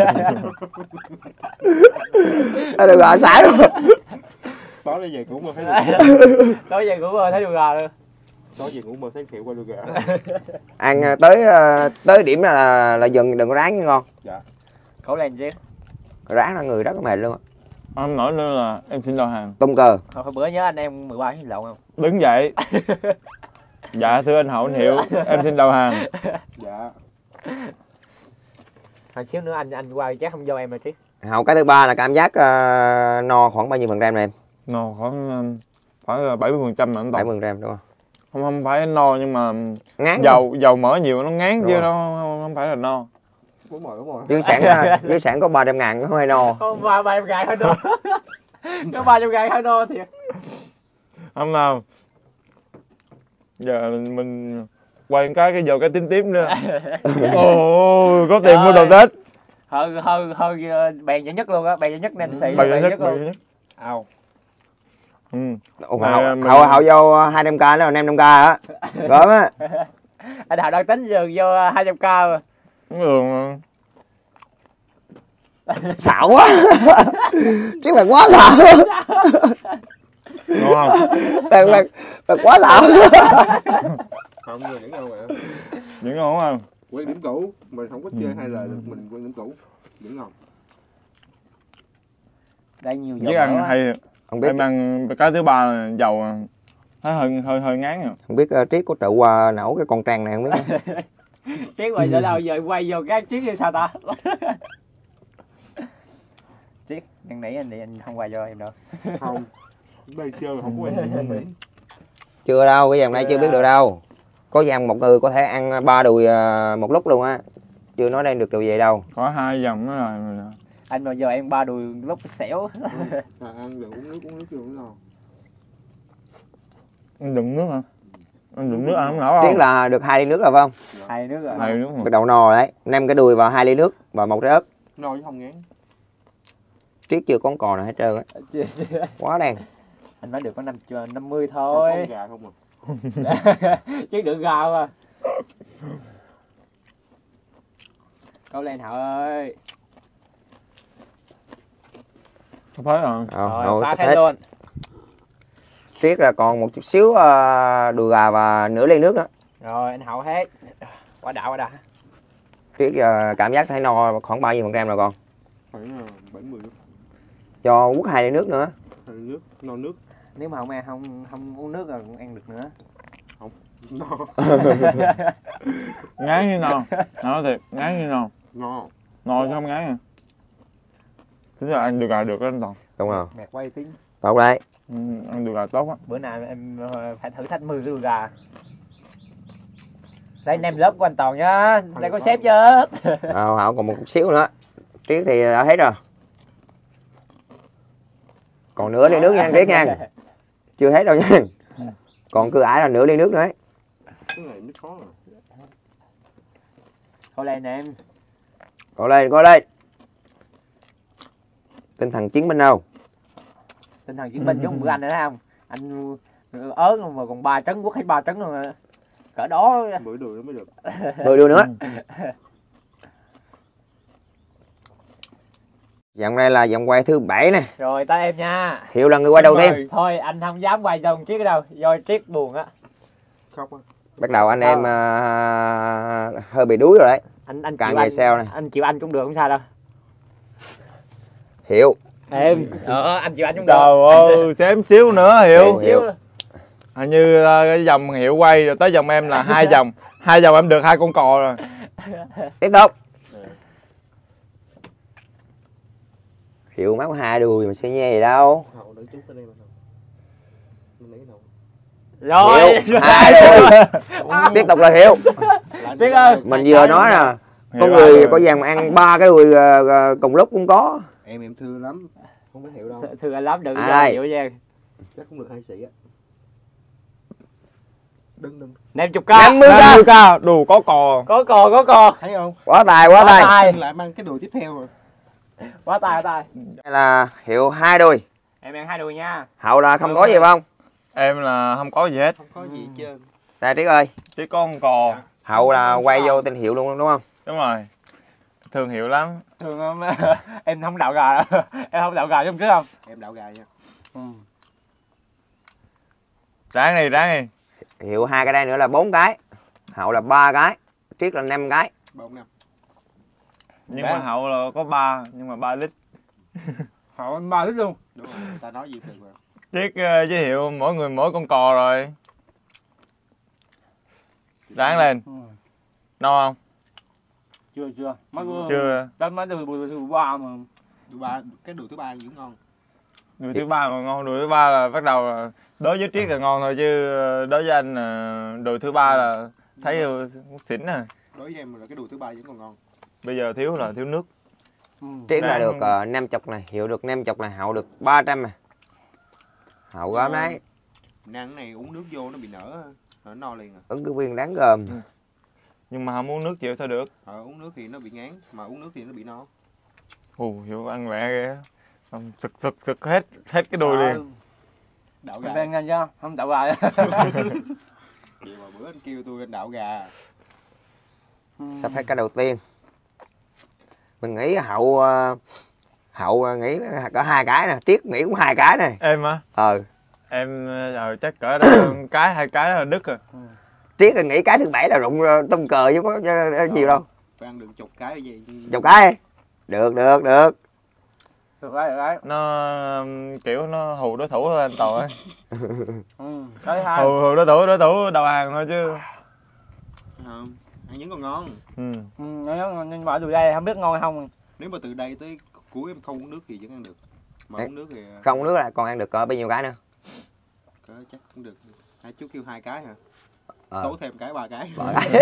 S1: Ê đùi gà sản luôn.
S3: Tối nay về ngủ mơ thấy
S4: Tối về cũng thấy đùi gà luôn.
S3: tối về ngủ mơ thấy Hiệu qua đùi gà.
S1: Ăn tới điểm là dừng, đừng có ráng nha ngon.
S3: Dạ.
S4: Khổ lên Triết.
S1: Ráng là người rất là mệt luôn á.
S2: Em nói nữa là em xin đầu hàng.
S1: Tung cờ.
S4: Hồi bữa nhớ anh em 13 tháng lộn không?
S2: Đứng dậy. Dạ thưa anh Hậu, anh Hiệu, em xin đầu hàng.
S3: Dạ.
S4: Hồi xíu nữa anh qua chắc không vô em rồi Triết.
S1: Hậu cái thứ 3 là cảm giác no khoảng bao nhiêu phần trăm này em?
S2: No khoảng 70% mà anh Tổng.
S1: 70% đúng không?
S2: Không phải no nhưng mà
S1: Ngán.
S2: dầu mỡ nhiều nó ngán chứ
S1: rồi.
S2: nó không phải là no.
S3: Đúng rồi.
S1: Dưới sản có 300.000 nó hơi no.
S4: Có 300 ngàn hơi no. Có 300 ngàn hơi no thiệt.
S2: Không nào. Giờ mình quay cái giờ cái tím nữa. Ồ, có tiền mua đồ Tết.
S4: Hơi bèn nhỏ nhất luôn á, bèn nhỏ nhất nem xị.
S2: Bèn nhỏ nhất.
S3: Ao.
S2: Ừ.
S1: Hậu vô 200k đó, 500k á. Gớm á.
S4: Anh Hậu đang tính vô 200k mà.
S2: Ừ.
S1: Xạo quá. Triết là quá xạo.
S2: Ngon không?
S1: Là quá xạo.
S3: Không người vẫn ngon mà.
S2: Những ngon không?
S3: Quan điểm cũ, mình không có chơi 2 lời được, mình quan điểm cũ. Vẫn ngon.
S4: Đây nhiều dầu
S2: Với ăn
S4: mỡ á.
S2: hay.
S1: Không biết
S2: Em ăn cái thứ 3 là dầu thấy hơi ngán rồi.
S1: không biết Triết có trụ nổ cái con trang này không biết.
S4: Triết quay trở đâu giờ quay vô cái Triết như sao ta? Triết, năn nỉ anh thì anh không quay vô em đâu.
S3: Không. Đây chơi không có quan điểm không nghĩ.
S1: Chưa đâu, cái dòng này chưa biết được đâu. Có dàn một người có thể ăn 3 đùi một lúc luôn á. Chưa nói đang được điều gì đâu.
S2: Có 2 dòng đó rồi.
S4: Anh mà giờ em 3 đùi lúc xẻo.
S3: Ăn được uống nước chưa uống ngon.
S2: Anh đựng nước hả? Anh đựng nước ăn không nổi không?
S1: Triết là được 2 ly nước rồi phải không?
S4: 2 nước rồi.
S2: 2 nước
S1: Cái đầu no rồi đấy, 5 cái đùi vào 2 ly nước và 1 trái ớt.
S3: No chứ không ngán.
S1: Triết chưa có con cò nào hết trơn á. Quá đen.
S4: Anh phải được có 50 thôi.
S3: Con gà không à.
S4: Chứ được gà mà. Câu lên Hậu ơi.
S2: Không phải rồi.
S4: Rồi,
S1: sắp
S4: hết
S1: hết.
S4: luôn.
S1: Triết là còn một chút xíu đùi gà và nửa ly nước nữa.
S4: Rồi anh Hậu hết. Quá đã.
S1: Triết cảm giác thấy no khoảng bao nhiêu phần trăm rồi con?
S3: Khoảng 70 nước.
S1: Cho quất 2 ly nước nữa.
S3: 2 nước, no nước.
S4: Nếu mà không uống nước rồi cũng ăn được nữa.
S3: No.
S2: Ngán như no. Nói thiệt, ngán như no.
S3: Ngon.
S2: No chứ không ngán à. Tính là ăn được gà được đó anh Toàn.
S1: Đúng không?
S4: Mẹ quay tiếng.
S1: Tốt đấy.
S2: Ăn được gà tốt á.
S4: Bữa nào em phải thử thách 10 cái đùi gà. Đây nem lớp của anh Toàn nhá. Đây có sếp chứ.
S1: Hậu còn một chút xíu nữa. Triết thì đã hết rồi. Còn nửa ly nước nha Triết nha. Chưa hết đâu nha. Còn cứ ải là nửa ly nước nữa ấy.
S3: Cái này mới khó rồi.
S4: Thôi lên em.
S1: Cố lên, cố lên. Tinh thần chiến binh đâu?
S4: Tinh thần chiến binh giống bữa anh thấy không? Anh ớn mà còn 3 trứng quất hết 3 trứng luôn rồi. Cỡ đó
S3: bữa đùi nó mới được.
S1: 10 đuôi nữa. Vòng đây là vòng quay thứ 7 nè.
S4: rồi tới em nha.
S1: Hiệu là người quay đầu tiên.
S4: Thôi anh không dám quay cho Triết ở đâu, do Triết buồn á.
S3: Khóc á.
S1: Bắt đầu anh em hơi bị đuối rồi đấy.
S4: Anh
S1: Càng
S4: chịu
S1: về
S4: anh,
S1: sau này.
S4: anh chịu anh cũng được, không sao đâu.
S1: Hiệu.
S4: Em anh chịu anh cũng được.
S2: Trời ơi, xém xíu nữa Hiệu.
S4: Xíu.
S2: Hình như cái vòng Hiệu quay rồi tới vòng em là 2 vòng. 2 vòng em được 2 con cò rồi.
S1: Tiếp tục. Hiệu máu 2 đùi mà sẽ nghe gì đâu.
S3: Hậu đỡ chút tới đây mà đâu. Mình lấy đâu.
S4: Rồi.
S1: Hiệu 2 đùi. Tiếp tục là Hiệu.
S4: Triết ơi.
S1: Mình vừa nói nè, có người có vàng mà ăn 3 cái đùi cùng lúc cũng có.
S3: Em thương lắm. Không có Hiệu đâu.
S4: Thương anh lắm, đừng
S1: Ai?
S4: chịu nha.
S3: Chắc cũng được 2 sĩ á. Đừng.
S4: 50k.
S2: 50k, đủ có cò.
S4: Có cò.
S3: Thấy không?
S1: Quá tài, quá tài.
S3: Lại mang cái đùi tiếp theo rồi.
S4: Quá tài.
S1: Đây là Hiệu 2 đùi.
S4: Em ăn 2 đùi nha.
S1: Hậu là không có gì không?
S2: Em là không có gì hết.
S3: Không có gì hết trơn.
S1: Đây Triết ơi.
S2: Chỉ có con cò.
S1: Hậu là quay vô tên Hiệu luôn đúng không?
S2: Đúng rồi. Thương Hiệu lắm.
S4: Thường không? Em không đậu gà đâu. Em không đậu gà giống chứ không?
S3: Em đảo gà nha.
S2: Ráng đi.
S1: Hiệu 2 cái đây nữa là 4 cái. Hậu là 3 cái. Triết là 5 cái.
S3: 4 năm.
S2: Nhưng mà Hậu là có 3, nhưng mà 3 lít.
S4: Họ anh 3 lít luôn.
S3: Đúng rồi, ta nói gì được rồi.
S2: Triết với Hiệu mỗi người mỗi con cò rồi. Ráng lên. No không?
S4: Chưa.
S2: Chưa.
S4: Mấy từ 3 mà.
S3: Cái đùi thứ 3 vẫn ngon.
S2: Đùi thứ 3 còn ngon, đùi thứ 3 là bắt đầu là đối với Triết là ngon thôi, chứ đối với anh là đùi thứ 3 là thấy xỉn à.
S3: Đối với em là cái đùi thứ 3 vẫn còn ngon.
S2: Bây giờ thiếu là thiếu nước.
S1: Triết là được 50 này, Hiệu được 50 này, Hậu được 300 này. Hậu gớm đấy.
S3: Nang này uống nước vô nó bị nở no liền à.
S1: Ứng cử viên đáng gờm.
S2: Nhưng mà không uống nước chịu sao được.
S3: Uống nước thì nó bị ngán, mà uống nước thì nó bị no.
S2: Hiệu ăn lẹ ghê. Sực hết cái đùi liền.
S3: Đảo gà.
S4: Em ăn chưa? Không đậu gà.
S3: Vậy mà bữa anh kêu tôi anh đảo gà.
S1: Sắp hết cái đầu tiên. Mình nghĩ Hậu nghĩ có 2 cái nè, Triết nghĩ cũng 2 cái này.
S2: Em á? Em chắc cỡ đó cái 2 cái đó là đứt rồi.
S1: Triết là nghĩ cái thứ 7 là rụng tung cờ chứ có nhiều đâu.
S3: Phải ăn được chục cái gì.
S1: Chục cái. Được.
S4: Được đấy.
S2: Nó kiểu nó hù đối thủ thôi anh Tò ơi.
S4: Tới 2.
S2: Hù đối thủ đầu hàng thôi chứ.
S3: Không, ăn vẫn còn ngon.
S4: Nhưng mà từ đây không biết ngon hay không.
S3: Nếu mà từ đây tới cuối em không uống nước thì vẫn ăn được. Mà uống nước thì
S1: Không uống nước là còn ăn được cỡ bao nhiêu cái nữa?
S3: Chắc cũng được. Hai chú kêu 2 cái hả?
S1: Ờ.
S3: Tố thêm cái 3 cái.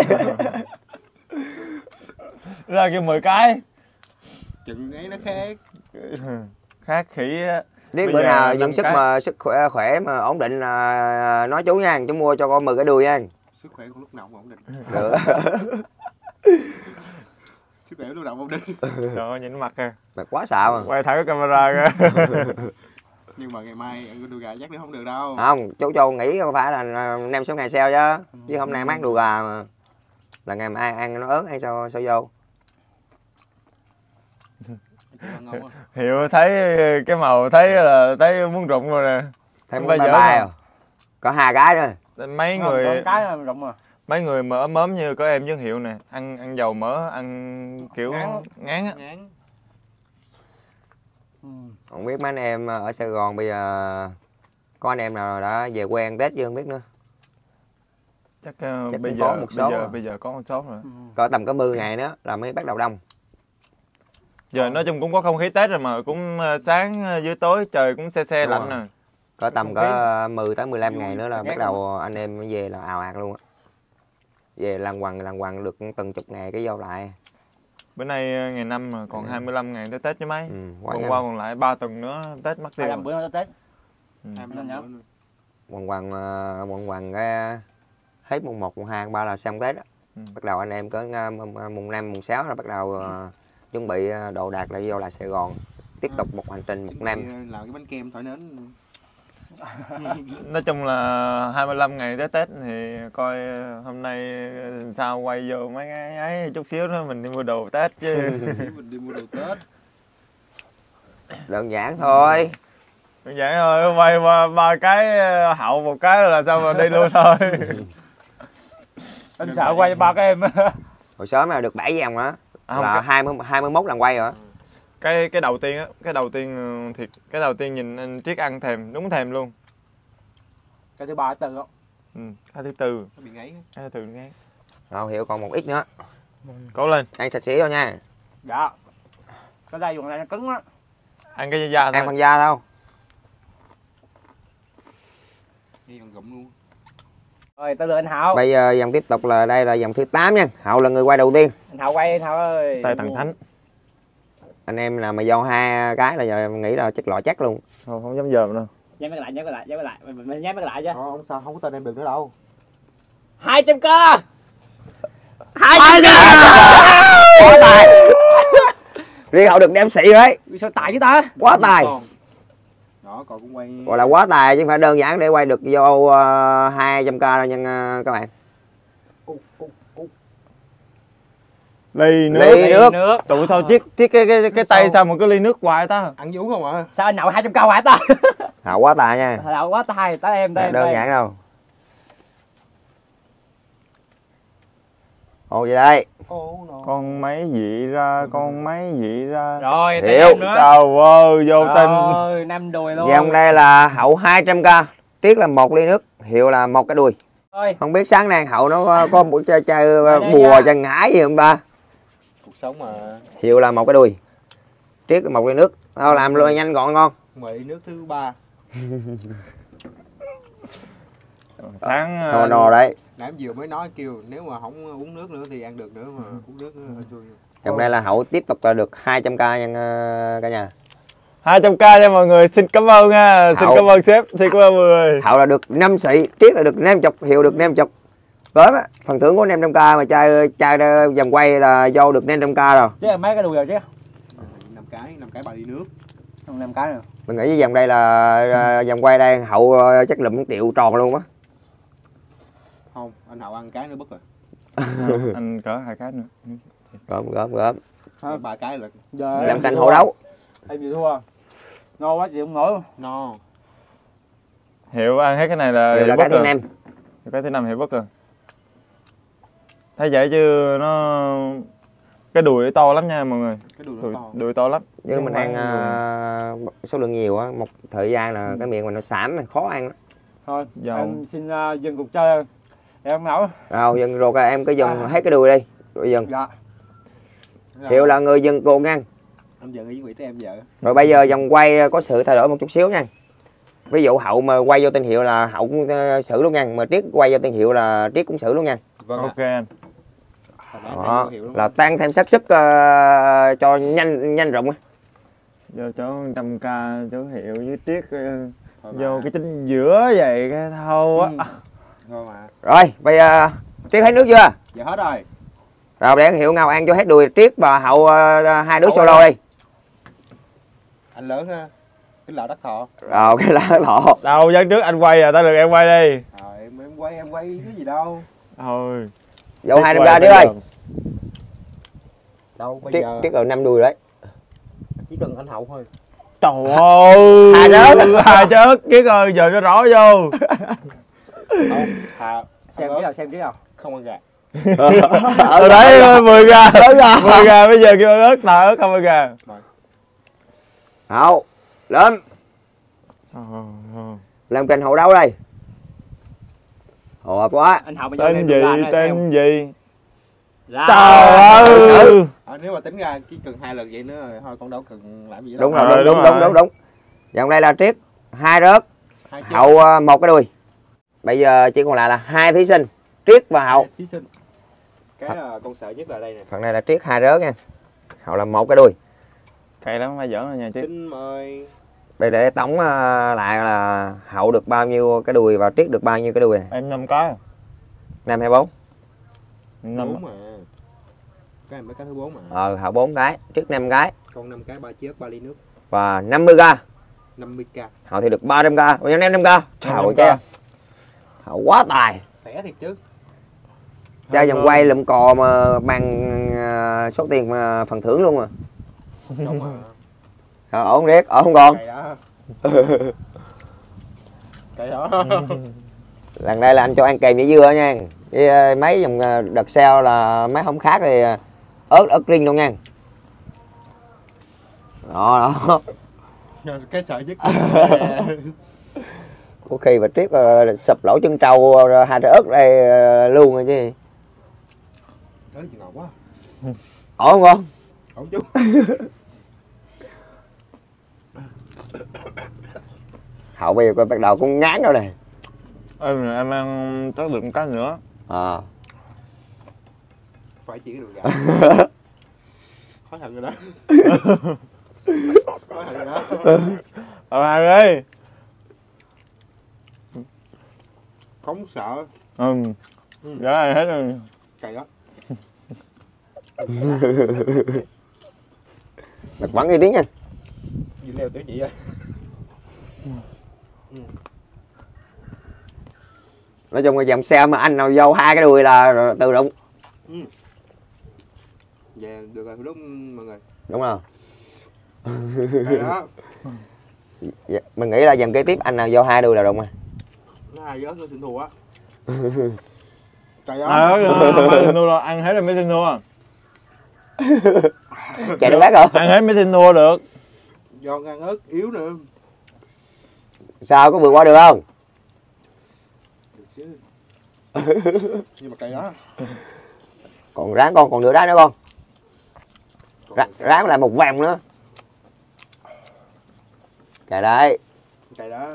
S2: Ra kêu 10 cái.
S3: Chừng ấy nó khác.
S2: Khác khỉ á.
S1: Riết bữa nào dưỡng sức khỏe mà ổn định là nói chú nha, chú mua cho con 10 cái đùi nha.
S3: Sức khỏe của lúc nào cũng ổn định.
S1: Được.
S3: Sức khỏe lúc nào cũng ổn định.
S2: Trời ơi nhìn mặt kìa.
S1: Mặt quá xạo mà.
S2: Quay thẳng cái camera kìa.
S3: Nhưng mà ngày mai ăn đùi gà chắc nó không được đâu.
S1: Không, chú cho nghĩ không phải là 5-6 ngày sau chứ. Chứ hôm nay mát đùi gà mà. Là ngày mai ăn nó ớn hay sao vô.
S2: Hiệu thấy cái màu thấy là thấy muốn rụng rồi nè.
S1: Thấy muốn bye bye rồi. Có 2 cái nữa.
S2: Mấy người
S4: Có cái rụng rồi.
S2: Mấy người mỡ mớm như có em với Hiệu nè, ăn dầu mỡ, ăn kiểu ngán á.
S1: Không biết mấy anh em ở Sài Gòn bây giờ có anh em nào đã về quê ăn Tết chưa không biết nữa.
S2: Chắc
S1: bây giờ
S2: có một số rồi.
S1: Có tầm có 10 ngày nữa là mới bắt đầu đông.
S2: Giờ nói chung cũng có không khí Tết rồi mà cũng sáng dưới tối trời cũng se lạnh nè.
S1: Có tầm có 10 tới 15 ngày nữa là bắt đầu anh em mới về là ào ạt luôn á. Về lằng quằng được từng chục ngày cái vô lại.
S2: Bữa nay ngày 5 mà còn 25 ngày tới Tết chứ mấy.
S1: Qua
S2: còn lại 3 tuần nữa Tết mất tiêu.
S4: 25 bữa nữa tới Tết.
S3: 25 bữa nữa.
S1: Quằn cái hết mùng 1, mùng 2, mùng 3 là xong Tết á. Bắt đầu anh em có mùng 5, mùng 6 là bắt đầu chuẩn bị đồ đạc lại vô lại Sài Gòn tiếp tục một hành trình một năm.
S3: Làm cái bánh kem thổi nến.
S2: Nói chung là 25 ngày tới Tết thì coi hôm nay sao quay vô mấy cái ấy chút xíu nữa mình đi mua đồ Tết chứ.
S3: Mình đi mua đồ Tết.
S1: Đơn giản thôi.
S2: Đơn giản thôi, quay qua 3 cái hậu một cái là sao mà đi luôn thôi.
S4: Anh sợ quay 3 cái em.
S1: Hồi sớm là được 7 vòng đó.
S2: À,
S1: Là 21 lần quay rồi.
S2: Cái đầu tiên á, cái đầu tiên thiệt, cái đầu tiên nhìn anh Triết ăn thèm, đúng thèm luôn.
S4: Cái thứ 3 thứ 4 không?
S2: Ừ, cái thứ tư.
S3: Nó bị ngáy.
S2: Cái thứ tư ngán.
S1: Rồi Hiệu còn một ít nữa.
S2: Cố lên.
S1: Ăn sạch sẽ thôi nha.
S4: Dạ. Cái đây dùng này nó cứng á.
S2: Ăn cái da thôi.
S1: Ăn phần da thôi.
S3: Đi còn gụm luôn.
S4: Rồi tới lượt anh Hậu.
S1: Bây giờ dòng tiếp tục là đây là dòng thứ 8 nha. Hậu là người quay đầu tiên.
S4: Anh Hậu quay anh Hậu ơi.
S2: Tay thằng Thánh.
S1: Anh em là mà do 2 cái là giờ nghĩ là chất lọ chắc luôn.
S2: Không dám dòm đâu.
S4: Nhắm cái lại, nhắm cái lại, nhắm cái lại. Mình nhắm cái lại chứ.
S3: Không sao, không có tên em được nữa đâu.
S4: 200 k.
S1: 200 k. Quá tài. Riêng Hậu được đem xị rồi đấy.
S4: Sao tài chứ ta?
S1: Quá tài.
S3: Đó, còn cũng quay.
S1: Gọi là quá tài chứ không phải đơn giản để quay được vô 200k đâu nha các bạn.
S2: Ly nước.
S1: Ly nước.
S2: Tụi thôi Triết cái tay sao mà cứ ly nước hoài ta.
S3: Ăn vú không ạ?
S4: Sao anh Hậu 200 k hả ta?
S1: Hậu quá tài nha.
S4: Hậu quá tài, tới em đây.
S1: Đơn giản đâu. Ồ vậy đây.
S2: Con máy dị ra, con máy dị ra.
S4: Rồi, tới
S1: Hiểu.
S4: em nữa.
S2: Trời ơi, vô tin.
S4: Rồi, 5 đùi luôn.
S1: Vòng đây là Hậu 200k. Triết là 1 ly nước, Hiệu là 1 cái đùi.
S4: Rồi.
S1: Không biết sáng nay Hậu nó có buổi chơi bùa chân ngải gì không ta?
S3: Cuộc sống mà.
S1: Hiệu là 1 cái đùi. Triết là 1 ly nước. Thôi làm luôn nhanh gọn ngon.
S3: Mời nước thứ 3.
S2: Sáng
S1: Thôi nò đấy.
S3: Nãy em vừa mới nói kêu nếu mà không uống nước nữa thì ăn được nữa, mà uống nước nữa hơi xui.
S1: Vòng đây là Hậu tiếp tục là được 200k nha cả nhà.
S2: 200k nha mọi người, xin cảm ơn nha. Xin
S1: Hậu.
S2: cảm ơn sếp, xin cảm ơn mọi người.
S1: Hậu là được 5 xị, Triết là được 50, Hiệu được 50. Gớm á, phần thưởng của 500k mà chơi vòng quay là vô được 500k rồi.
S4: Chứ mấy cái đùi rồi chứ.
S3: 5 cái 3 ly nước.
S4: Còn 5 cái nữa.
S1: Mình nghĩ vòng đây là vòng quay đây Hậu chắc lụm 1 triệu tròn luôn á.
S3: Không, anh Hậu ăn cái nữa bất rồi.
S2: Anh cỡ 2 cái nữa.
S1: Gớm.
S3: 3 cái là
S4: Giờ
S1: Làm tranh hộ đấu.
S4: em bị thua. Ngon quá chị không nổi.
S3: no.
S2: Hiệu ăn hết cái này là
S1: Hiệu là cái thứ 5.
S2: Cái thứ 5 Hiệu bất rồi. Thấy vậy chứ nó cái đùi to lắm nha mọi người.
S3: Cái đùi nó to.
S2: Đùi to lắm.
S1: Nhưng mình ăn số lượng nhiều á, một thời gian là cái miệng mình nó xảm khó ăn.
S4: Thôi,
S2: Dầu.
S4: em xin dừng cuộc chơi. Em không nổi.
S1: Rồi dừng rồi em cứ dừng hết cái đùi đi. Rồi dừng.
S4: Dạ.
S1: Hiệu là người dừng cuộc nha.
S3: Em giờ nghĩ tới em vợ.
S1: Rồi bây giờ vòng quay có sự thay đổi một chút xíu nha. Ví dụ Hậu mà quay vô tên Hiệu là Hậu cũng xử luôn nha. Mà Triết quay vô tên Hiệu là Triết cũng xử luôn nha.
S3: Vâng.
S2: Ok anh.
S1: Đó, là tăng thêm xác sức cho nhanh rụng á.
S2: Vô chỗ 100k chỗ Hiệu với Triết vô cái chính giữa vậy cái thâu á.
S3: Thôi mà.
S1: Rồi bây giờ Triết hết nước chưa?
S3: Giờ hết rồi.
S1: Rồi để Hiệu ngao ăn cho hết đùi, Triết và Hậu 2 đứa solo đi.
S3: Anh lớn ha. Cái lọ đắc thọ.
S1: Rồi cái lá thọ.
S2: Đâu dán trước anh quay à, tao được em quay đi.
S3: Rồi em quay cái gì đâu.
S2: Thôi.
S1: Vô 200 ra Triết ơi.
S3: Đâu bây
S1: Triết
S3: giờ
S1: Triết rồi 5 đùi đấy.
S3: chỉ cần anh Hậu thôi.
S2: Trời ơi.
S1: Hai rớt.
S2: Hai rớt. Triết ơi giờ cho rõ vô.
S3: Không,
S4: Xem cái nào, xem cái nào.
S3: không ăn gà.
S2: Ở đấy 10 gà. 10 gà bây giờ kêu ớt nào ớt không ăn gà.
S1: Hậu lên. Làm tranh hộ đấu đây. Hộ quá.
S4: Anh Hậu
S2: Tên gì, tên gì?
S4: Ra.
S2: Trời ơi.
S3: Nếu mà tính ra chỉ cần 2 lần vậy nữa rồi thôi, con đâu cần làm gì đâu.
S1: Đúng rồi, đúng. Vòng đây là Triết 2 rớt, Hậu 1 cái đùi. Bây giờ chỉ còn lại là 2 thí sinh, Triết và Hậu.
S3: Thí sinh. Cái con sợ nhất là đây nè.
S1: Phần này là Triết 2 rớt nha. Hậu là 1 cái đùi.
S2: Cay lắm, phải giỡn rồi nha Triết.
S3: Xin mời.
S1: Bây để tổng lại là Hậu được bao nhiêu cái đùi và Triết được bao nhiêu cái đùi này?
S2: Em 5 cái.
S1: 5 hay 4?
S2: 5
S3: 4 mà. Cái này mới cái thứ 4 mà.
S1: Hậu 4 cái, Triết 5 cái.
S3: Con 5 cái 3 chiếc 3 ly nước.
S1: và 50k.
S3: 50k.
S1: Hậu thì được 300k, còn em 500k. Trời ơi, Hậu quá tài.
S3: Tẻ thiệt chứ.
S1: Ra vòng quay lụm cò mà bằng số tiền mà phần thưởng luôn mà.
S3: Đúng rồi.
S1: Ổn không Riết? Ổn không con?
S3: Cày đó. Cày đó.
S1: Lần đây là anh cho ăn kèm với dưa nha. Với mấy dòng đợt sau là mấy hôm khác thì ớt riêng luôn nha. Đó đó.
S3: Cái sợ nhất.
S1: Có khi mà Triết sụp lỗ chân trâu hai trái ớt đây luôn rồi chứ.
S3: Ớt gì ngọt quá.
S1: Ổn không con?
S3: Ổn chứ.
S1: Hậu bây giờ bắt đầu cũng ngán rồi nè.
S2: Em ăn chắc được một cái nữa.
S1: À.
S3: Phải chỉ được gà. Khó thật rồi đó. Khó thật rồi đó.
S2: Hàng ơi.
S3: Không sợ.
S2: Dạ hết rồi.
S3: Cày đó.
S1: Đặt bắn đi tiếng nha.
S3: Gì leo tiểu nhị ơi.
S1: Nói chung là dòng xe mà anh nào vô hai cái đùi là tự động.
S3: Dạ được rồi đúng mọi người.
S1: Đúng không?
S3: Cày đó.
S1: Dạ, mình nghĩ là dòng kế tiếp anh nào vô hai đùi là đụng à.
S3: Nó ai với ớt nó xin thua á. Cày đó.
S2: Ăn hết rồi mới xin thua.
S1: Chạy được bác rồi.
S2: Ăn hết mới xin thua được.
S3: Do ăn ớt yếu nữa.
S1: Sao có vượt qua được không?
S3: Được chứ. Nhưng mà cày đó.
S1: Còn ráng con còn nửa đá nữa con. Ráng lại một vòng nữa. Cày đấy.
S3: Cày đó.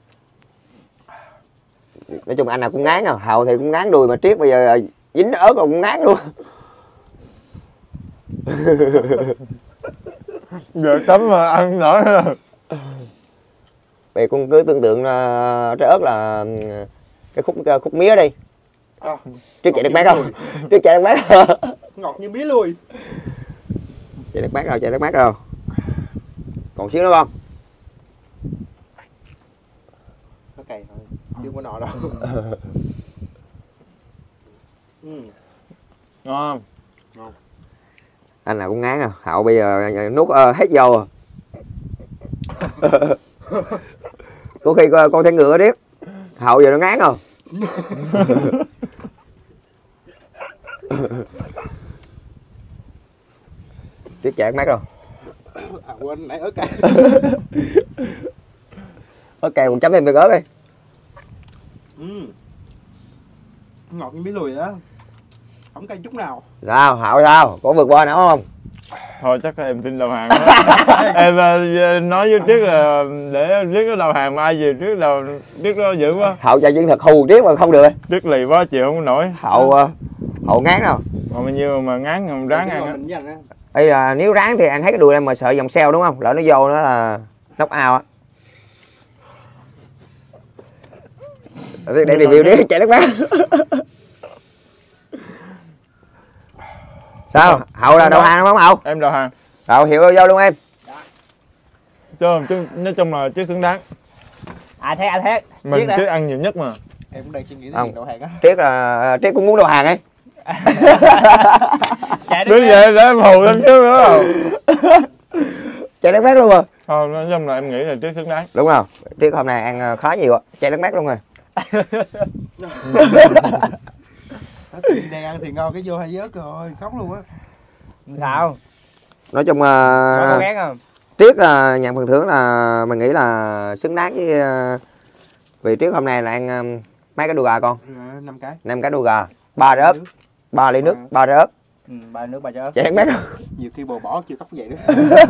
S1: Nói chung anh nào cũng ngán à. Hậu thì cũng ngán đùi mà Triết bây giờ dính ớt rồi cũng ngán luôn.
S2: Giờ tắm mà ăn nổi rồi.
S1: Vậy con cứ tưởng tượng trái ớt là cái khúc mía đi. Triết chạy được bác không? Triết chạy được bác không?
S3: Ngọt như mía luôn.
S1: Chạy được bác rồi, chạy được bác rồi. Còn xíu nữa con.
S3: Nó cày thôi, chứ không có nọ đâu.
S2: Ngon không?
S3: Ngon.
S1: Anh nào cũng ngán à. Hậu bây giờ nuốt hết vô à. Có khi con thấy ngựa điếc. Hậu giờ nó ngán rồi. Triết chạy mát rồi.
S3: À quên nãy ớt cay.
S1: Ớt cay còn chấm thêm viên ớt đi.
S3: Ngọt như mía lùi đó. Không cay chút nào.
S1: Sao? Hậu sao? Có vượt qua nữa không?
S2: Thôi chắc là em tin đầu hàng đó. Em nói với Triết là để Triết nó đầu hàng, mà ai về Triết nó dữ quá.
S1: Hậu chạy chân thật hù Triết mà không được.
S2: Triết lì quá chịu không nổi.
S1: Hậu ngán đâu.
S2: Mà bao nhiêu mà ngán không ráng ăn á.
S1: Đây là nếu ráng thì ăn hết cái đùi em mà sợ dòng xeo đúng không? Lỡ nó vô nó là knock out á. Để review đi chạy nước mắt. Sao? Hậu là đầu hàng đúng không Hậu?
S2: Em đầu hàng.
S1: Hậu hiểu vô luôn em.
S2: Chứ nói chung là Triết xứng đáng.
S4: Ai thét.
S2: Mình Triết ăn nhiều nhất mà.
S3: Em cũng đang suy nghĩ tới việc đầu hàng á.
S1: Triết cũng muốn đầu hàng ấy.
S2: Đứng vậy để em hù em chứ nữa.
S1: Chạy nước mắt luôn rồi.
S2: Thôi nói chung là em nghĩ là Triết xứng đáng.
S1: Đúng không? Triết hôm nay ăn khá nhiều á, chạy nước mắt luôn rồi.
S3: Đang ăn thì ngon cái vô hai vớt rồi khóc luôn á.
S4: Sao?
S1: Nói chung
S4: Có ghét không?
S1: Triết là nhận phần thưởng là mình nghĩ là xứng đáng với vì Triết hôm nay là ăn mấy cái đùi gà con?
S3: 5 cái.
S1: 5 cái đùi gà, 3 trái ớt, 3 ly nước, 3 trái ớt.
S4: 3 nước 3 trái ớt.
S1: Chạy nước mắt.
S3: Nhiều khi bò bỏ chưa cóc vậy nữa.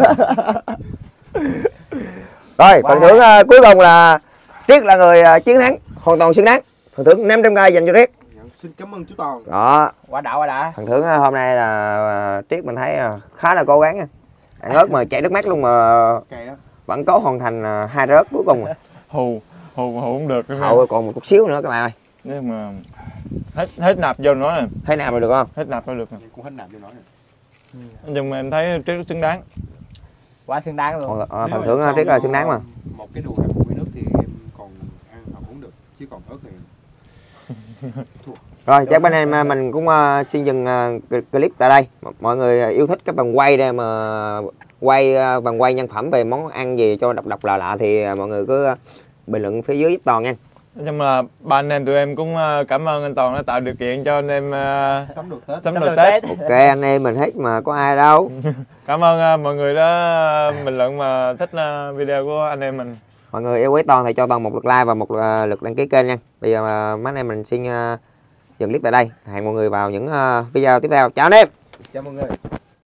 S1: Rồi, phần thưởng cuối cùng là Triết là người chiến thắng, hoàn toàn xứng đáng. Phần thưởng 500k dành cho Triết.
S3: Xin cảm ơn chú Toàn.
S1: Đó.
S4: Quá đã.
S1: Phần thưởng hôm nay là Triết mình thấy khá là cố gắng nha. Ăn ớt mà chảy nước mắt luôn mà vẫn cố hoàn thành 2 trái ớt cuối cùng.
S2: Hù không được.
S1: Hậu còn một chút xíu nữa các bạn ơi.
S2: Nhưng mà hết nạp vô nó nè.
S1: Thế nào mà được không?
S2: Hết nạp vô được nè.
S3: Cũng hết nạp vô nó nè.
S2: Nhưng mà em thấy Triết xứng đáng.
S4: quá xứng đáng luôn.
S1: Phần thưởng rất là xứng đáng mà.
S3: Một cái đùi hay một cái nước thì em còn ăn hoặc uống được, chứ còn ớt thì
S1: Rồi chắc bên em mình cũng xin dừng clip tại đây. Mọi người yêu thích cái phần quay đây mà quay phần quay nhân phẩm về món ăn gì cho độc lạ lạ thì mọi người cứ bình luận phía dưới giúp Toàn nha.
S2: Nói chung là ba anh em tụi em cũng cảm ơn anh Toàn đã tạo điều kiện cho anh em
S3: sắm được Tết.
S2: sắm được Tết.
S1: Ok anh em mình hết mà có ai đâu.
S2: Cảm ơn mọi người đã bình luận mà thích video của anh em mình.
S1: Mọi người yêu quý Toàn thì cho Toàn một lượt like và một lượt đăng ký kênh nha. Bây giờ mấy anh em mình xin dừng clip tại đây. Hẹn mọi người vào những video tiếp theo. Chào anh em.
S3: Chào mọi người.